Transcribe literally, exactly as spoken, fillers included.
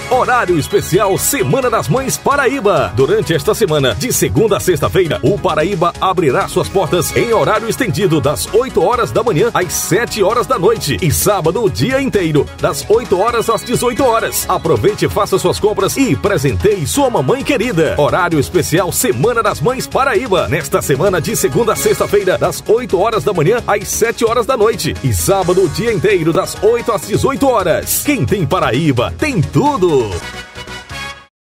Horário especial Semana das Mães Paraíba. Durante esta semana, de segunda a sexta-feira, o Paraíba abrirá suas portas em horário estendido das oito horas da manhã às sete horas da noite e sábado o dia inteiro, das oito horas às dezoito horas. Aproveite e faça suas compras e presenteie sua mamãe querida. Horário especial Semana das Mães Paraíba. Nesta semana, de segunda a sexta-feira, das oito horas da manhã às sete horas da noite e sábado o dia inteiro, das oito às dezoito horas. Quem tem Paraíba, tem tudo!